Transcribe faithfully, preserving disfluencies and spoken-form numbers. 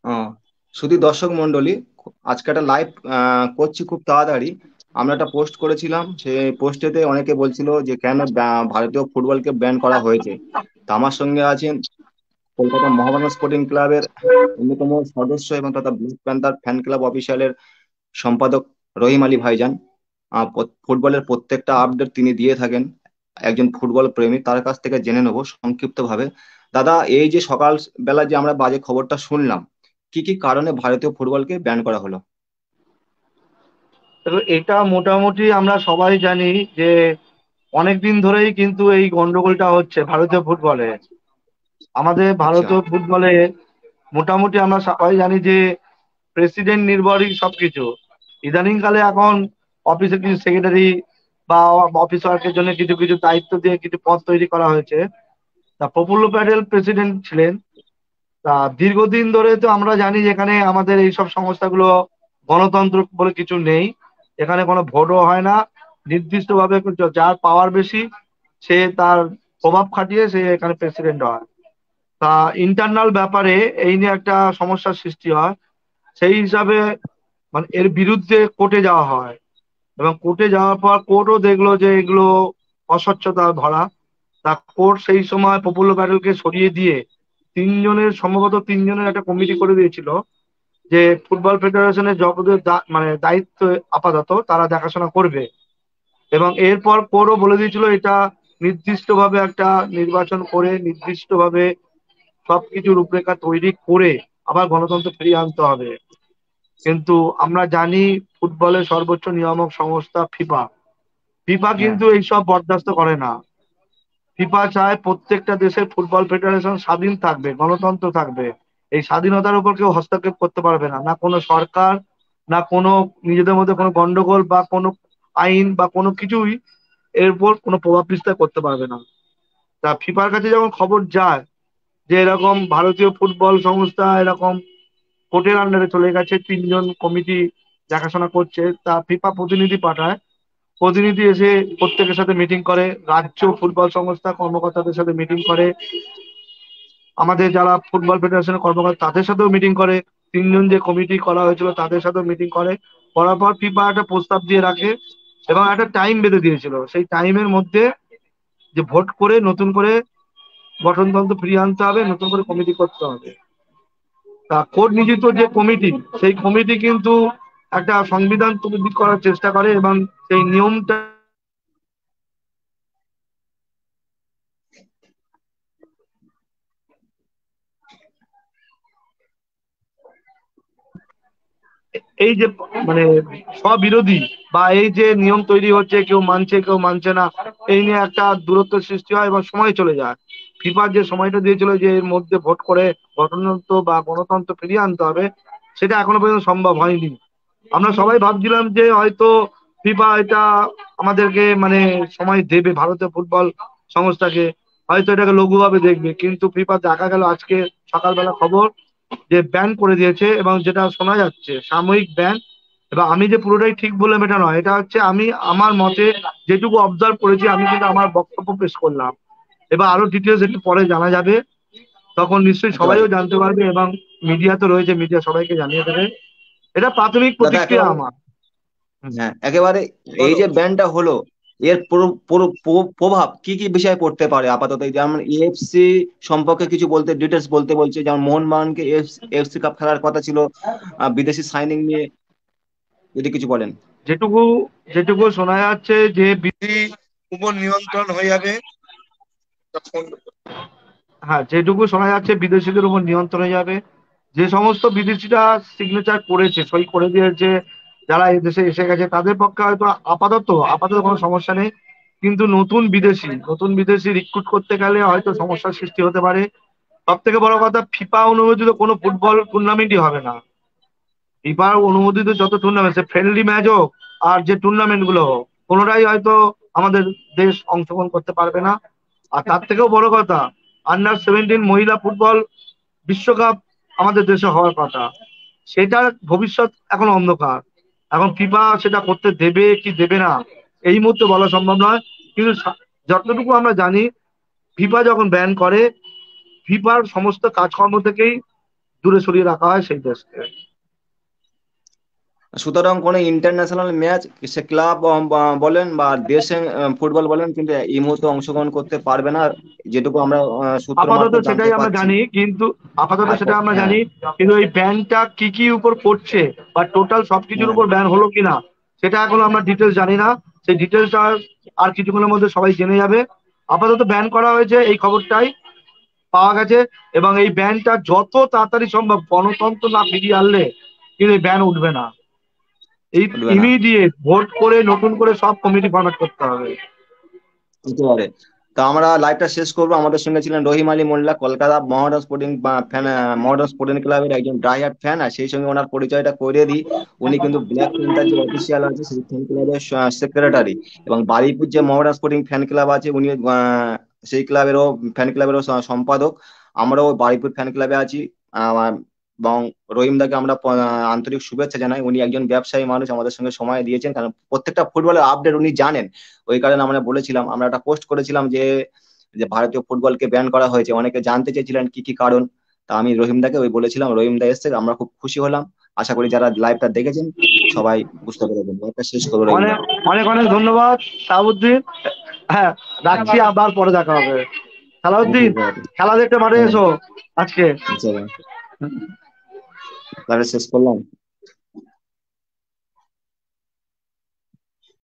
আহ, শুধু দর্শক মন্ডলী, আজকে একটা লাইভ করছি খুব তাড়াতাড়ি। আমরা একটা পোস্ট করেছিলাম, সেই পোস্টেতে অনেকে বলছিল যে কেন বা- ভারতীয় ফুটবলকে ব্যান করা হয়েছে। তা আমার সঙ্গে আছেন কলকাতা মোহামেডান স্পোর্টিং ক্লাবের অন্যতম সদস্য এবং তথা ব্ল্যাক প্যান্থার ফ্যান ক্লাব অফিসিয়ালের সম্পাদক রহিম আলী ভাইজান। আহ, প- ফুটবলের প্রত্যেকটা আপডেট তিনি দিয়ে থাকেন। একজন ফুটবল প্রেমী, তার কাছ থেকে জেনে নেবো সংক্ষিপ্ত ভাবে। দাদা, এই যে সকাল বেলা যে আমরা বাজে খবরটা শুনলাম, কি কি কারণে ভারতীয় ফুটবলকে ব্যান করা হলো? তবে এটা মোটামুটি আমরা সবাই জানি যে অনেকদিন ধরেই কিন্তু এই গন্ডগোলটা হচ্ছে ভারতীয় ফুটবলে। আমাদের আচ্ছা। ভারতীয় ফুটবলে মোটামুটি আমরা সবাই জানি যে প্রেসিডেন্ট নির্ভরই সবকিছু। ইদানিং কালে এখন অফিসে কিছু সেক্রেটারি বা অফিস ওয়ার্কের জন্য কিছু কিছু দায়িত্ব দিয়ে কিছু পদ তৈরি করা হয়েছে। তা প্রফুল্ল প্যাটেল প্রেসিডেন্ট ছিলেন। তা দীর্ঘদিন ধরে তো আমরা জানি যে এখানে আমাদের এইসব সংস্থাগুলো গণতন্ত্র বলে কিছু নেই। এখানে কোনো ভোটও হয় না। নির্দিষ্ট ভাবে যার পাওয়ার বেশি সে তার প্রভাব খাটিয়ে সে এখানে প্রেসিডেন্ট হয়। তা ইন্টারনাল ব্যাপারে এই নিয়ে একটা সমস্যার সৃষ্টি হয়। সেই হিসাবে মানে এর বিরুদ্ধে কোর্টে যাওয়া হয়, এবং কোর্টে যাওয়ার পর কোর্টও দেখলো যে এগুলো অস্বচ্ছতা ধরা। তা কোর্ট সেই সময় প্রফুল্ল প্যাটেলকে সরিয়ে দিয়ে তিনজনের, সম্ভবত তিনজনের একটা কমিটি করে দিয়েছিল, যে ফুটবল ফেডারেশনের যতদের দা- মানে দায়িত্ব আপাতত তারা দেখাশোনা করবে। এবং এরপর কোর্টও বলে দিয়েছিল এটা নির্দিষ্টভাবে একটা নির্বাচন করে নির্দিষ্টভাবে সবকিছু রূপরেখা তৈরি করে আবার গণতন্ত্র ফিরিয়ে আনতে হবে। কিন্তু আমরা জানি ফুটবলের সর্বোচ্চ নিয়ামক সংস্থা ফিফা, ফিফা হ্যাঁ। কিন্তু এইসব বরদাস্ত করে না। ফিফা চায় প্রত্যেকটা দেশের ফুটবল ফেডারেশন স্বাধীন থাকবে, গণতন্ত্র থাকবে। এই স্বাধীনতার উপর কেউ হস্তক্ষেপ করতে পারবে না, না কোনো সরকার, না কোনো নিজেদের মধ্যে কোনো গন্ডগোল বা কোনো আইন বা কোনো কিছুই এর উপর কোনো প্রভাব বিস্তার করতে পারবে না। তা ফিফার কাছে যখন খবর যায় যে এরকম ভারতীয় ফুটবল সংস্থা এরকম কোর্টের আন্ডারে চলে গেছে, তিনজন কমিটি দেখাশোনা করছে, তা ফিফা প্রতিনিধি পাঠায়। প্রতিনিধি এসে প্রত্যেকের সাথে মিটিং করে, রাজ্য ফুটবল সংস্থা কর্মকর্তাদের সাথে মিটিং করে, আমাদের যারা ফুটবল ফেডারেশনের কর্মকর্তা তাদের সাথেও মিটিং করে, তিনজন যে কমিটি করা হয়েছিল তাদের সাথেও মিটিং করে। করার পর ফিফা একটা প্রস্তাব দিয়ে রাখে এবং একটা টাইম বেঁধে দিয়েছিল। সেই টাইমের মধ্যে যে ভোট করে নতুন করে গঠনতন্ত্র ফিরিয়ে আনতে হবে, নতুন করে কমিটি করতে হবে। তা কোর্ট নিযুক্ত যে কমিটি, সেই কমিটি কিন্তু একটা সংবিধান তৈরি করার চেষ্টা করে এবং সেই নিয়মটা, এই যে মানে স্ববিরোধী বা এই যে নিয়ম তৈরি হচ্ছে, কেউ মানছে কেউ মানছে না, এই নিয়ে একটা দূরত্ব সৃষ্টি হয় এবং সময় চলে যায়। ফিফার যে সময়টা দিয়েছিল যে এর মধ্যে ভোট করে গণতন্ত্র বা গণতন্ত্র ফিরিয়ে আনতে হবে, সেটা এখনো পর্যন্ত সম্ভব হয়নি। আমরা সবাই ভাবছিলাম যে হয়তো ফিফা এটা আমাদেরকে মানে সময় দেবে, ভারতীয় ফুটবল সংস্থাকে হয়তো এটাকে লঘুভাবে দেখবে, কিন্তু ফিফা দেখা গেল আজকে সকালবেলা খবর যে ব্যান করে দিয়েছে, এবং যেটা শোনা যাচ্ছে সাময়িক ব্যান। এবার আমি যে পুরোটাই ঠিক বললাম এটা নয়, এটা হচ্ছে আমি আমার মতে যেটুকু অবজার্ভ করেছি, আমি কিন্তু আমার বক্তব্য পেশ করলাম। এবার আরো ডিটেলস একটু পরে জানা যাবে, তখন নিশ্চয়ই একেবারে। সবাইও জানতে পারবে এবং মিডিয়া তো রয়েছে, মিডিয়া সবাইকে জানিয়ে দেবে। এটা প্রাথমিক দাদা প্রতিক্রিয়া একেবারে। আমার। হুম, হ্যাঁ, একেবারে। এই বলো। যে ব্যানটা হলো, এর পুরো- পুরো প্র- প্রভাব কি কি বিষয়ে পড়তে পারে আপাতত? এই যেমন ইএফসি সম্পর্কে কিছু বলতে, ডিটেলস বলতে বলছে, যেমন মোহনবাগানকে এফসি কাপ খেলার কথা ছিল, আহ, বিদেশি সাইনিং নিয়ে যদি কিছু বলেন। যেটুকু যেটুকু শোনা যাচ্ছে যে বিধি উপর নিয়ন্ত্রণ হয়ে যাবে। হ্যাঁ, যেটুকু শোনা যাচ্ছে বিদেশিদের উপর নিয়ন্ত্রণ হয়ে যাবে। যে সমস্ত বিদেশিরা সিগনেচার করেছে, সই করে দিয়েছে, যারা এই দেশে এসে গেছে, তাদের পক্ষে হয়তো আপাতত আপাতত কোনো সমস্যা নেই। কিন্তু নতুন বিদেশি নতুন বিদেশি রিক্রুট করতে গেলে হয়তো সমস্যার সৃষ্টি হতে পারে। সব থেকে বড় কথা, ফিফা অনুমোদিত কোনো ফুটবল টুর্নামেন্টই হবে না। ফিফার অনুমোদিত যত টুর্নামেন্ট, সে ফ্রেন্ডলি ম্যাচ হোক আর যে টুর্নামেন্ট গুলো হোক, কোনোটাই হয়তো আমাদের দেশ অংশগ্রহণ করতে পারবে না। আর তার থেকেও বড় কথা, আন্ডার সেভেন্টিন মহিলা ফুটবল বিশ্বকাপ আমাদের দেশে হওয়ার কথা, সেটার ভবিষ্যৎ এখন অন্ধকার। এখন ফিফা সেটা করতে দেবে কি দেবে না এই মুহূর্তে বলা সম্ভব নয়। কিন্তু সা- যতটুকু আমরা জানি, ফিফা যখন ব্যান করে, ফিফার সমস্ত কাজকর্ম থেকেই দূরে সরিয়ে রাখা হয় সেই দেশকে। সুতরাং কোনো ইন্টারন্যাশনাল ম্যাচ, সে ক্লাব বলেন বা দেশে আহ, ফুটবল বলেন, কিন্তু এই মুহূর্তে অংশগ্রহণ করতে পারবে না, যেটুকু আমরা আহ, সূত্র আপাতত মারফত জানতে সেটাই আমরা পাচ্ছি। জানি, কিন্তু আপাতত আর সেটা ক- আমরা হ্যাঁ, জানি, কিন্তু এই ব্যানটা কি কি উপর পড়ছে বা টোটাল সবকিছুর হ্যাঁ, উপর ব্যান হলো কিনা সেটা এখনো আমরা ডিটেলস জানি না। সেই ডিটেলসটা আর কিছুক্ষণের মধ্যে সবাই জেনে যাবে। আপাতত ব্যান করা হয়েছে এই খবরটাই পাওয়া গেছে, এবং এই ব্যানটা যত তাড়াতাড়ি সম্ভব গণতন্ত্র না ফিরিয়ে আনলে কিন্তু এই ব্যান উঠবে না। এই উঠবে না। ইমিডিয়েট ভোট করে নতুন করে সব কমিটি ফরম্যাট করতে হবে। হতে পারে। তো আমরা লাইভটা শেষ করবো। আমাদের সঙ্গে ছিলেন Rahim Ali Molla, Kolkata Mohammedan Sporting fan, Mohammedan Sporting ক্লাবের একজন ড্রাইহার্ট ফ্যান। আর সেই সঙ্গে ওনার পরিচয়টা করে দিই, উনি কিন্তু ব্ল্যাক প্যান্থার যে অফিসিয়াল আছে সেই ফ্যান ক্লাবের সেক্রেটারি, এবং বারুইপুর যে মহাডান স্পোর্টিং ফ্যান ক্লাব আছে উনি আহ, সেই ক্লাবেরও ফ্যান ক্লাবেরও স- সম্পাদক। আমরাও বারুইপুর ফ্যান ক্লাবে আছি। আহ, এবং রহিম দাকে আমরা প- আন্তরিক শুভেচ্ছা জানাই। উনি একজন ব্যবসায়ী মানুষ, আমাদের সঙ্গে সময় দিয়েছেন, কারণ প্রত্যেকটা ফুটবলের আপডেট উনি জানেন। ওই কারণে আমরা বলেছিলাম, আমরা একটা পোস্ট করেছিলাম যে যে ভারতীয় ফুটবলকে ব্যান করা হয়েছে, অনেকে জানতে চেয়েছিলেন কি কি কারণ। তা আমি রহিমদাকে ওই বলেছিলাম, রহিমদা এসছে, আমরা খুব খুশি হলাম। আশা করি যারা লাইভটা দেখেছেন সবাই বুঝতে পেরেছেন। লাইভটা শেষ করবো রহিমদা। অনেক অনেক অনেক ধন্যবাদ সাউদ্দিন। হ্যাঁ, রাখছি, হ্যাঁ, আবার পরে দেখা হবে। সালাউদ্দিন, ঠিক আছে। খেলা দেখতে মাঠে হ্যাঁ, এসো আজকে। আচ্ছা, তাহলে শেষ করলাম।